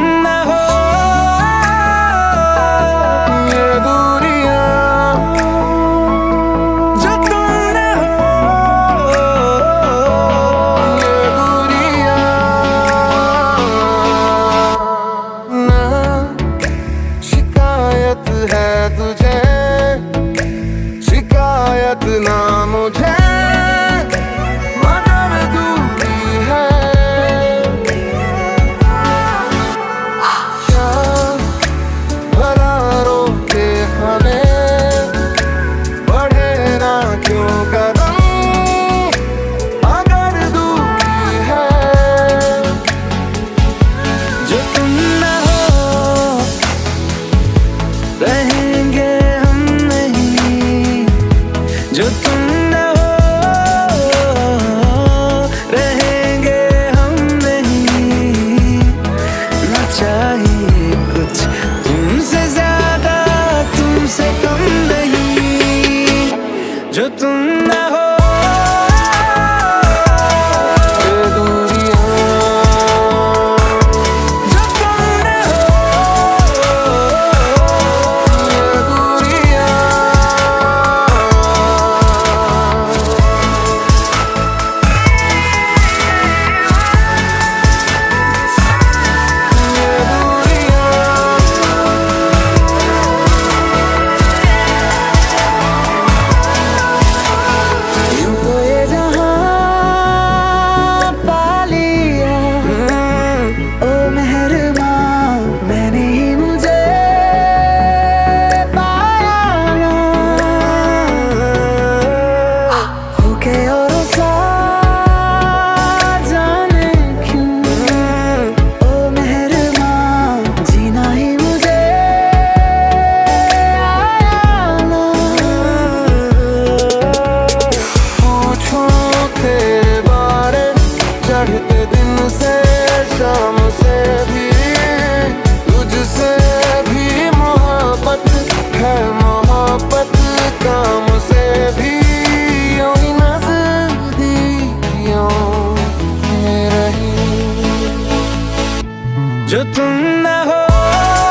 न हो ये दूरियां, जो तुम न हो ये दूरियां। ना शिकायत है तुझे, शिकायत ना मुझे, मगर दूरी है। क्या भला रोके हमें, बढ़े ना क्यों कदम, अगर दूरी है। जो तुम न हो रहेंगे हम नहीं, जो तुम न हो रहेंगे हम नहीं। ना चाहिए कुछ तुमसे ज्यादा, तुमसे कम नहीं, जो तुम न हो ये दूरियां, जो तुम न हो ये दूरियां। यूं तो ये जहां पा लिया, ओ मेहरबान, मैंने ही मुझे पाया ना। होके और सा जाने क्यों, ओ मेहरबान, जीना ही मुझे आया ना। पूछूं तेरे बारे चढ़ते दिन से शाम से भी, तुझसे भी मोहब्बत है, मोहब्बत काम से भी। यूं ही नजदीकियों में रही, जो तुम न हो